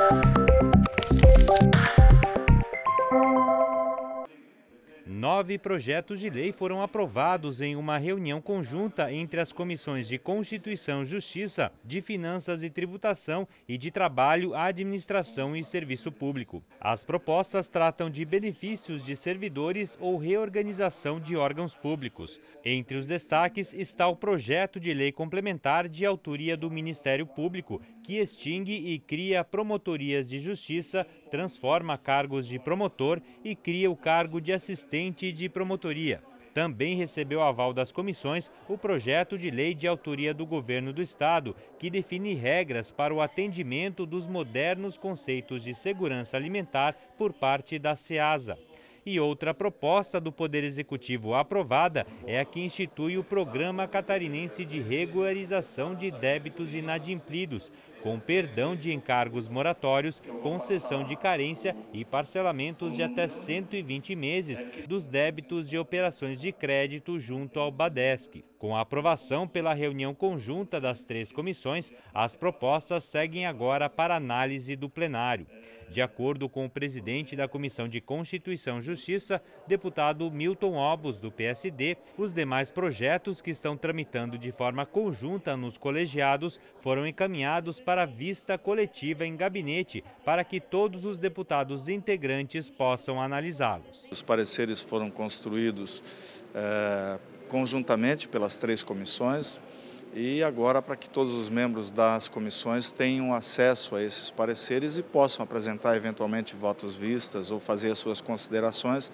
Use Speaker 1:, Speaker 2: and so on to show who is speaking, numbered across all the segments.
Speaker 1: 9 projetos de lei foram aprovados em uma reunião conjunta entre as comissões de Constituição e Justiça, de Finanças e Tributação e de Trabalho, Administração e Serviço Público. As propostas tratam de benefícios de servidores ou reorganização de órgãos públicos. Entre os destaques está o projeto de lei complementar de autoria do Ministério Público, que extingue e cria promotorias de justiça, transforma cargos de promotor e cria o cargo de assistente de promotoria. Também recebeu aval das comissões o projeto de lei de autoria do Governo do Estado, que define regras para o atendimento dos modernos conceitos de segurança alimentar por parte da SEASA. E outra proposta do Poder Executivo aprovada é a que institui o Programa Catarinense de Regularização de Débitos Inadimplidos, com perdão de encargos moratórios, concessão de carência e parcelamentos de até 120 meses dos débitos de operações de crédito junto ao Badesc. Com a aprovação pela reunião conjunta das 3 comissões, as propostas seguem agora para análise do plenário. De acordo com o presidente da Comissão de Constituição e Justiça, deputado Milton Obos, do PSD, os demais projetos que estão tramitando de forma conjunta nos colegiados foram encaminhados para vista coletiva em gabinete, para que todos os deputados integrantes possam analisá-los.
Speaker 2: Os pareceres foram construídos conjuntamente pelas 3 comissões. E agora, para que todos os membros das comissões tenham acesso a esses pareceres e possam apresentar eventualmente votos vistas ou fazer as suas considerações.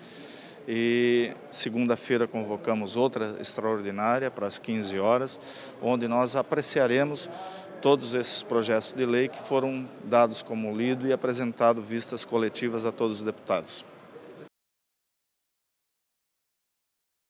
Speaker 2: E segunda-feira convocamos outra extraordinária para as 15 horas, onde nós apreciaremos todos esses projetos de lei que foram dados como lido e apresentado vistas coletivas a todos os deputados.